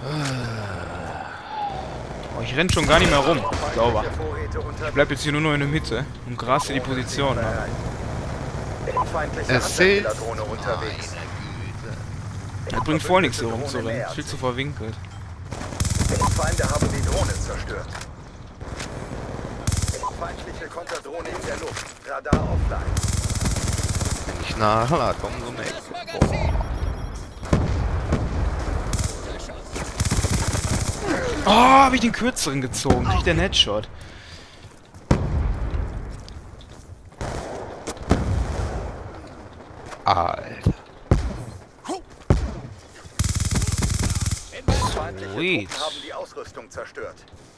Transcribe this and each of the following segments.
Oh, ich renn schon gar nicht mehr rum, sauber. Ich bleib jetzt hier nur noch in der Mitte und grasse die Position ab. Es ist... Das bringt voll nichts hier rumzurennen, viel zu verwinkelt. Feinde haben die Drohne zerstört. Feindliche Konterdrohne in der Luft. Radar offline. Wenn ich nachlade, kommen so eine... Oh, habe ich den kürzeren gezogen. Kriegt der Headshot. Alter. Feindliche Sweet. Truppen haben die Ausrüstung zerstört.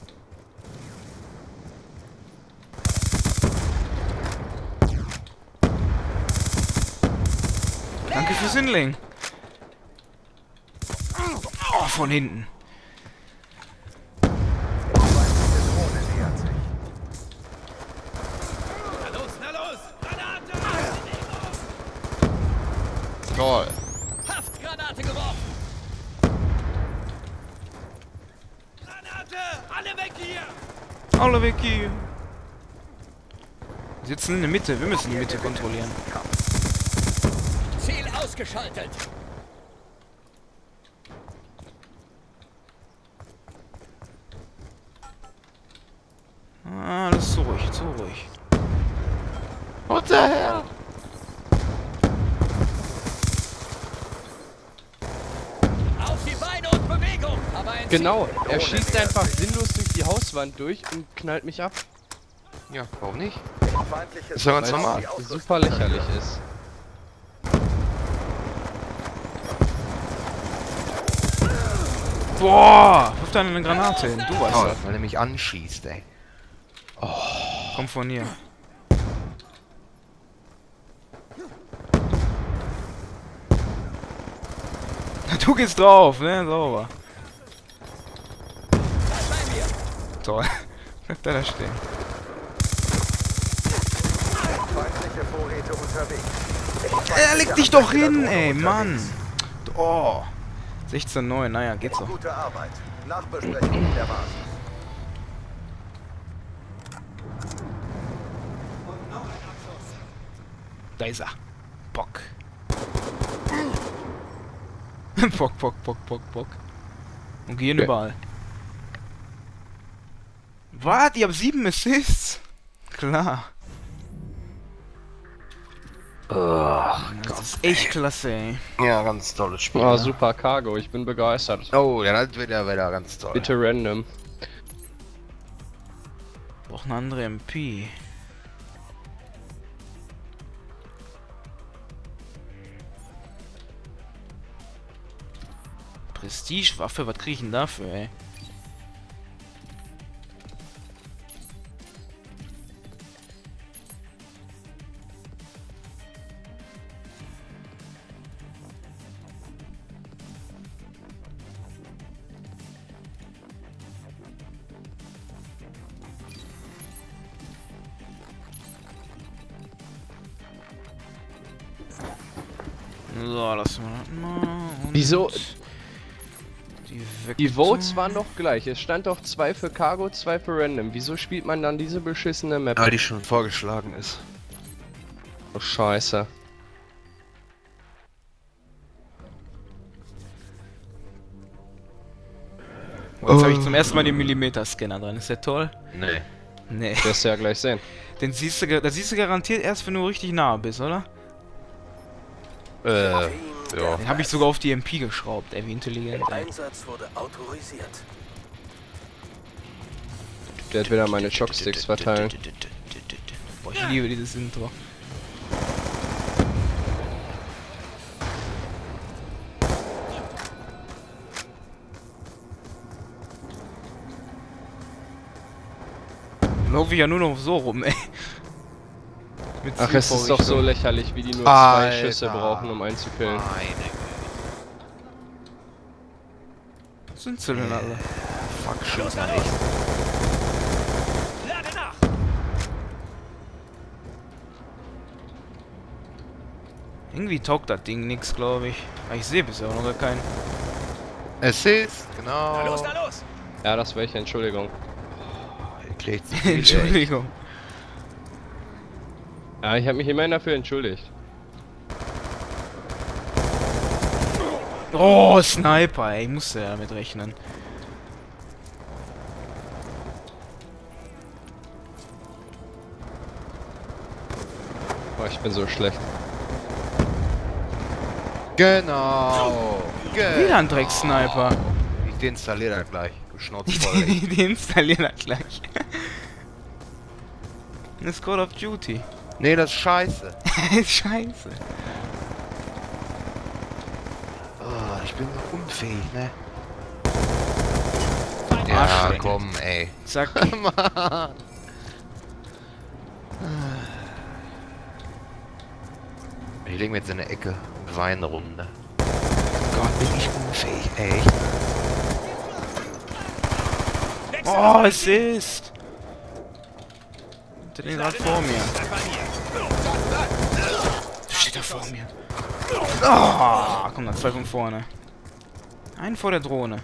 Danke fürs Hinlegen. Oh, von hinten. Feindliche Drohne nähert sich. Na los! Granate! Toll. Haftgranate geworfen! Granate! Alle weg hier! Alle weg hier. Wir sitzen in der Mitte. Wir müssen die Mitte kontrollieren. Ziel ausgeschaltet! Ah, alles zu ruhig, zu ruhig. What the hell? Auf die Beine und Bewegung! Aber ein Genau, Ziel. er schießt einfach sinnlos durch die Hauswand durch und knallt mich ab, Ja, warum nicht? Feindliche Ist ja ganz Truppen haben normal. die Ausrüstung super lächerlich ist. Boah! Wirf da eine Granate hin. Du weißt Oh, das. weil er mich anschießt, ey. Komm von hier. Du gehst drauf, ne? Sauber. Bleib bei mir! Toll. Bleibt da stehen. Feindliche Vorräte unterwegs. Leg dich doch hin, ey, Mann. Oh. 16,9, naja, geht so. Gute Arbeit. Nachbesprechung in der Basis. Da ist er. Bock. Bock, Bock, Bock, Bock, Bock. Und gehen überall. Was? Ihr habt 7 Assists? Klar. Das ist echt klasse, ey. Ja, ganz tolles Spiel. Oh, ne? super Cargo, ich bin begeistert. Oh, ja, das wird ja wieder ganz toll. Bitte random. Braucht eine andere MP. Prestigewaffe, was krieg ich denn dafür, ey? So, lassen wir das mal. Und Wieso? Die, Die Votes waren doch gleich. Es stand doch 2 für Cargo, 2 für Random. Wieso spielt man dann diese beschissene Map? Weil die schon vorgeschlagen ist. Oh, scheiße. Jetzt habe ich zum ersten Mal den Millimeter-Scanner dran. Ist der toll? Nee. Nee. Wirst du ja gleich sehen. Das siehst du garantiert erst, wenn du richtig nah bist, oder? Ja. Den habe ich sogar auf die MP geschraubt, ey, wie intelligent. Ey. Einsatz wurde autorisiert. Der hat wieder meine Shocksticks verteilen. Boah, ich liebe dieses Intro. Laufe ich ja nur noch so rum, ey. Mit Ach, es ist doch so Zielvorrichtung. lächerlich, wie die nur 2 Alter. Schüsse brauchen, um einen zu killen. Was sind sie denn alle? Fuck, schießt er nicht. Lade nach! Irgendwie taugt das Ding nix, glaube ich. Aber ich sehe bisher auch noch gar keinen. Assist, Na los, genau. na los! Ja, das war ich, Entschuldigung. Ihr kriegt zu viel, ey. Entschuldigung. Ja, ich habe mich immerhin dafür entschuldigt. Oh, Sniper, ey. Ich musste ja damit rechnen. Boah, ich bin so schlecht. Genau. Wieder ein Drecksniper. Ich deinstalliere das gleich. Du Schnauze voll, ey. Die installieren das gleich. Das ist Call of Duty. Nee, das ist scheiße. Scheiße. Oh, ich bin so unfähig, ne? Ja, Ja, komm, ey. Zack. Mann. Ich leg mir jetzt in der Ecke und weine rum, ne? Gott, bin ich unfähig, ey. Oh, Assist. Der den gerade vor mir. Steht da vor mir. Oh, komm, da zwei von vorne. Einen vor der Drohne.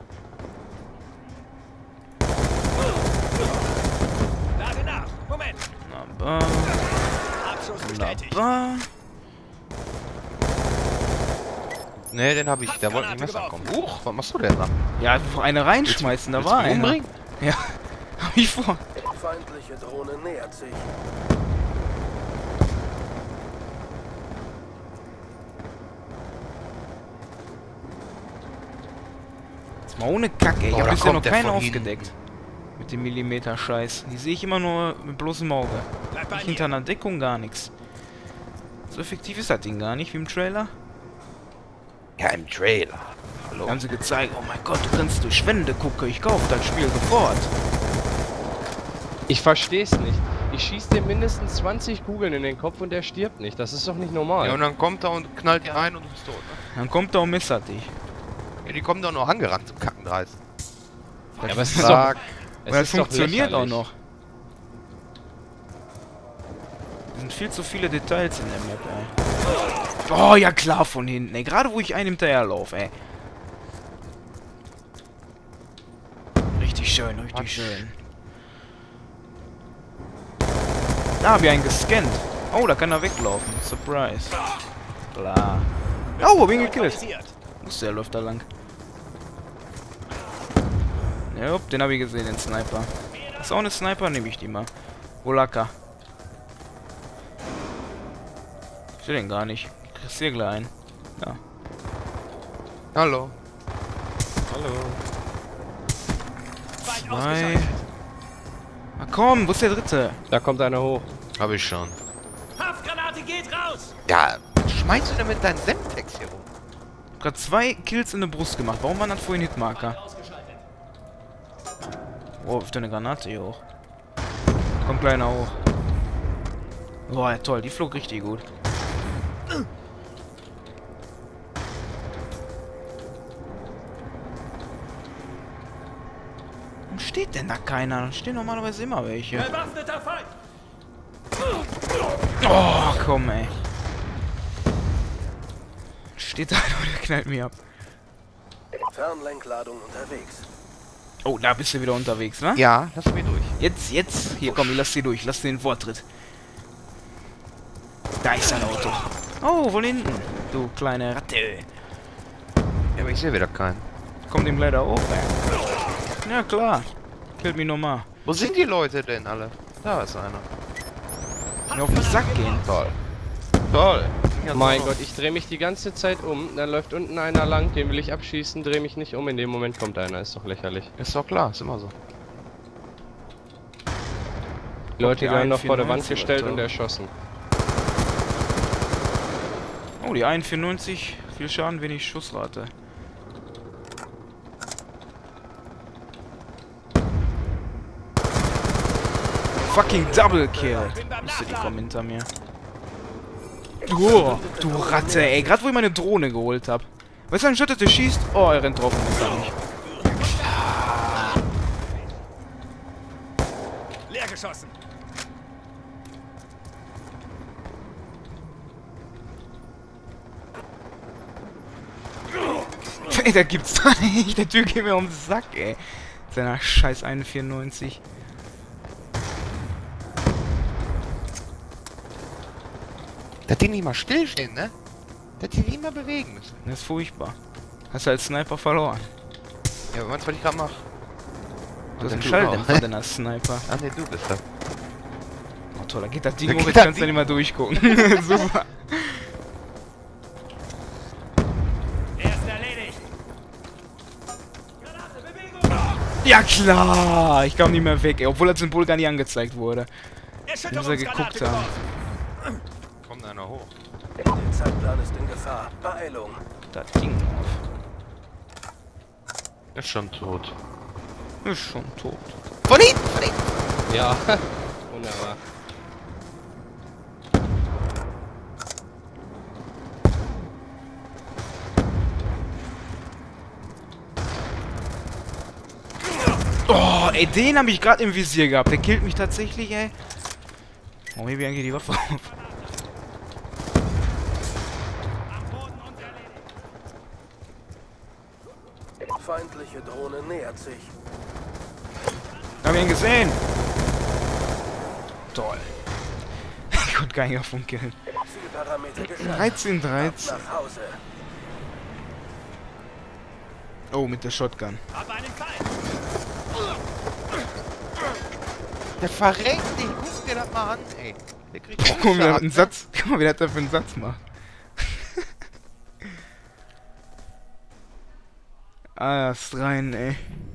Lade nach! Moment! Aber, Abschuss bestätigt! aber. Ne, den hab ich. Da wollte ich Messer kommen. Huch, was machst du denn da? Ja, einfach eine reinschmeißen, da Willst war du mich einer. umbringen? Ja, hab ich vor. Feindliche Drohne nähert sich. Jetzt mal ohne Kacke, ey. Ich Oh, hab da bisher noch kommt der keinen von aufgedeckt. Mit dem Millimeter-Scheiß. Die sehe ich immer nur mit bloßem Auge. Bleib bei Nicht mir! hinter einer Deckung, gar nichts. So effektiv ist das Ding gar nicht, wie im Trailer. Ja, im Trailer. Da haben sie gezeigt, oh mein Gott, du kannst durch Wände gucken, ich kauf das Spiel sofort. Ich versteh's nicht. Ich schieß dir mindestens 20 Kugeln in den Kopf und der stirbt nicht. Das ist doch nicht normal. Ja, und dann kommt er und knallt dir ein und du bist tot, ne? Dann kommt er und messert dich. Ja, die kommen doch nur angerannt zum Kackendreis. Ja, aber es ist doch, Sag, es Und das ist doch funktioniert auch lächerlich. noch. Es sind viel zu viele Details in der Map, ey. Oh, ja klar, von hinten, ey. Gerade wo ich einen hinterherlaufe, ey. Richtig schön, richtig schön. Da hab ich einen gescannt. Oh, da kann er weglaufen. Surprise. Klar. Oh, hab ihn gekillt. Neutralisiert. Der läuft da lang. Ja, den habe ich gesehen, den Sniper. Ist auch eine Sniper, nehme ich die mal. Wolaka. Ich sehe den gar nicht. Ich krieg's hier gleich ein. Ja. hallo. Hallo. Feind Zwei. ausgeschaltet! Ah komm, wo ist der dritte? Da kommt einer hoch. Hab ich schon. Haftgranate geht raus! Ja, was schmeißt du denn mit deinem Semtex hier rum? Ich hab grad 2 Kills in der Brust gemacht. Warum war das vorhin Hitmarker? Oh, wirft eine Granate hier hoch. Kommt gleich einer hoch. Boah, ja, toll, die flog richtig gut. Warum steht denn da keiner? Da stehen normalerweise immer welche. Bewaffneter Feind! Oh, komm, ey. Steht da einer und der knallt mich ab. Fernlenkladung unterwegs. Oh, da bist du wieder unterwegs, ne? Ja, lass mich durch. Jetzt. Hier, komm, ich lass sie durch. Lass den Vortritt. Da ist ein Auto. Oh, von hinten. Du kleine Ratte. Ja, aber ich sehe wieder keinen. Kommt ihm leider hoch, ey. Ja, klar. Killt mich nochmal. Wo sind die Leute denn alle? Da ist einer. Mir auf den Sack gehen. Toll. Toll. Ja, Mein toll. Gott, ich drehe mich die ganze Zeit um. Dann läuft unten einer lang, den will ich abschießen, drehe mich nicht um. In dem Moment kommt einer, ist doch lächerlich. Ist doch klar, ist immer so. Die Leute die werden noch vor der Wand 1,94 gestellt Alter. und erschossen. Oh, die 1,94. Viel Schaden, wenig Schussrate. Fucking Double Kill. Wusste, die kommen hinter mir. Oh, du Ratte, ey. Gerade wo ich meine Drohne geholt hab. Weißt du, anstatt dass der schießt? Oh, er rennt drauf und ist er nicht. Leer geschossen! Ey, da gibt's doch nicht. Der Typ geht mir um den Sack, ey. Seiner scheiß 1,94. Das Ding nicht mal stillstehen, ne? Das Ding nicht mal bewegen müssen. Das ist furchtbar. Hast du als Sniper verloren. Ja, aber was ich gerade mache. Du hast einen Schalldämpfer deiner Sniper. Ah ne, du bist da. Oh toll, da geht das Ding Da hoch, geht jetzt das kannst du Ding. nicht mal durchgucken. Super. Er ist erledigt. Ja klar, ich kam nicht mehr weg, ey, obwohl das Symbol gar nicht angezeigt wurde. Muss er Erschütterungsgranate geguckt haben. geworfen. Kommt einer hoch. Der Zeitplan ist in Gefahr. Beeilung. Das Ding auf. Ist schon tot. Ist schon tot. Von hinten, von hinten! Ja, wunderbar. Oh, ey, den habe ich gerade im Visier gehabt. Der killt mich tatsächlich, ey. Warum hebe ich eigentlich die Waffe auf? Feindliche Drohne nähert sich. Hab ich ihn gesehen? Toll. Ich konnte gar nicht auf ihn killen. Zielparameter geschafft. 13. Nach Hause. Oh, mit der Shotgun. Hab einen Feind. Der verrenkt dich, guck dir das mal an, ey. Der kriegt Guck mal, wie der Schaden, einen Satz. Guck mal, wie der da für einen Satz macht. Ah, das ist rein, ey.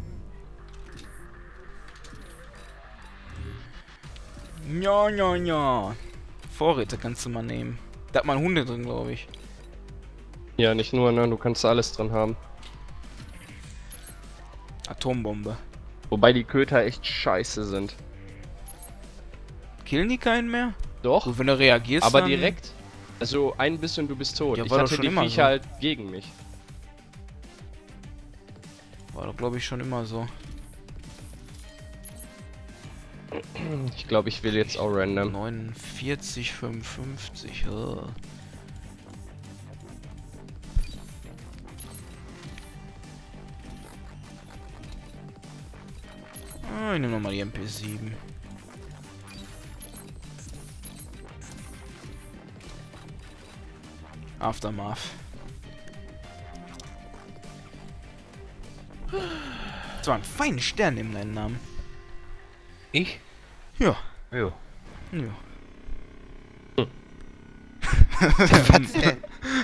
Ja, ja, ja. Vorräte kannst du mal nehmen. Da hat man Hunde drin, glaube ich. Ja, nicht nur, ne? Du kannst alles drin haben. Atombombe. Wobei die Köter echt scheiße sind. Killen die keinen mehr? Doch, Und wenn du reagierst, aber dann direkt. Also ein Biss und du bist tot. Ja, Ich war doch hatte schon die immer Viecher so. halt gegen mich. War doch, glaube ich, schon immer so. Ich glaube, ich will jetzt auch random. 49, 55. Oh. Ah, ich nehme nochmal die MP7. Aftermath. Das war ein feiner Stern in deinem Namen. Ich? Ja. Jo. Ja. Was denn?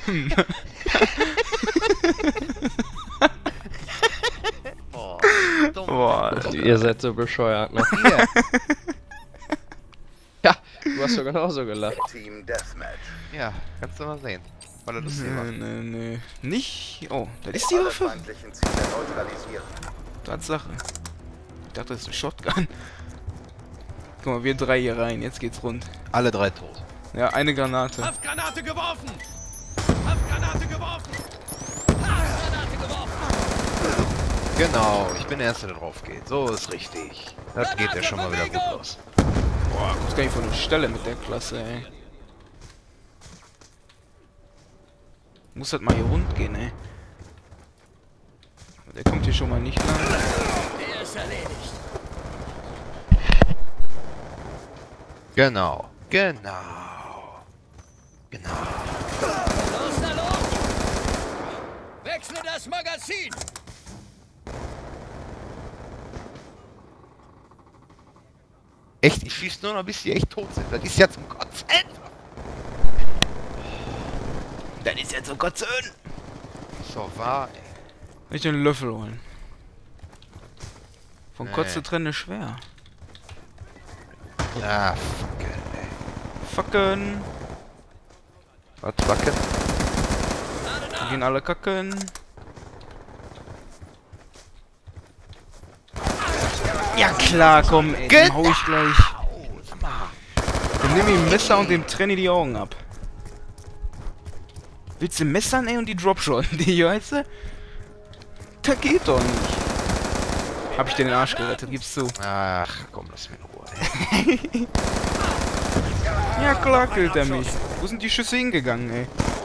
Boah, dumm. Boah. Ihr seid so bescheuert, ne? Hier. Ja, du hast doch genauso gelacht. Team Deathmatch. Ja, kannst du mal sehen. Weil er das hier macht. Nee. Nicht. Oh, das ist die Alle Waffe. feindlichen Ziele neutralisieren. Tatsache. Ich dachte, das ist eine Shotgun. Guck mal, wir drei hier rein. Jetzt geht's rund. Alle drei tot. Ja, eine Granate. Haftgranate geworfen. Haftgranate geworfen. Haftgranate geworfen. Genau, ich bin der Erste, der drauf geht. So ist richtig. Das geht ja schon mal wieder gut los. Boah, ich muss gar nicht von der Stelle mit der Klasse, ey. Muss halt mal hier rund gehen, ey. Der kommt hier schon mal nicht lang. Er ist erledigt. Genau. Genau. Los, na los. Wechsle das Magazin. Echt, ich schieß nur noch, bis die echt tot sind. Das ist ja zum Kotzen. Das ist jetzt so Gott So wahr, ey. Ich den Löffel holen. Von Nee. Kotze trennen ist schwer. Ah, fuck, ey. Fucken. Was, fucken? Wir gehen alle kacken. Ja klar, komm, ey, den hau ich gleich. Dann nehme ich ein Messer und dem trenne die Augen ab. Willst du messern, ey, und die Dropshotten, die hier, weißt du? Das geht doch nicht. Hab ich dir den Arsch gerettet, gibst du. Ach, komm, lass mich in Ruhe, ey. Ja klar killt er mich. Wo sind die Schüsse hingegangen, ey?